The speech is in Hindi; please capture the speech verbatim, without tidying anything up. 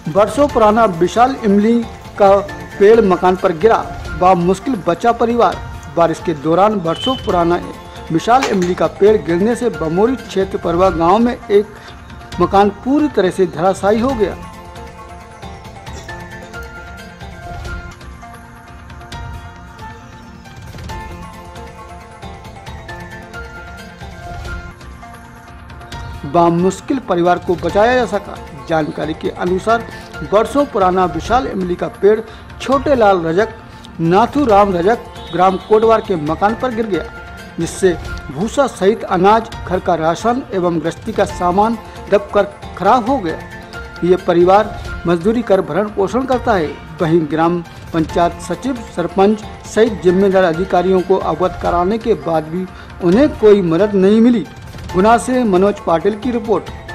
बरसों पुराना विशाल इमली का पेड़ मकान पर गिरा, बामुश्किल बचा परिवार। बारिश के दौरान बरसों पुराना विशाल इमली का पेड़ गिरने से बमोरी क्षेत्र परवा गांव में एक मकान पूरी तरह से धराशायी हो गया। बामुश्किल परिवार को बचाया जा सका। जानकारी के अनुसार बरसों पुराना विशाल इमली का पेड़ छोटे लाल रजक नाथूराम रजक ग्राम कोटवार के मकान पर गिर गया, जिससे भूसा सहित अनाज, घर का राशन एवं गृहस्थी का सामान दबकर खराब हो गया। ये परिवार मजदूरी कर भरण पोषण करता है। वहीं ग्राम पंचायत सचिव, सरपंच सहित जिम्मेदार अधिकारियों को अवगत कराने के बाद भी उन्हें कोई मदद नहीं मिली। गुना से मनोज पाटिल की रिपोर्ट।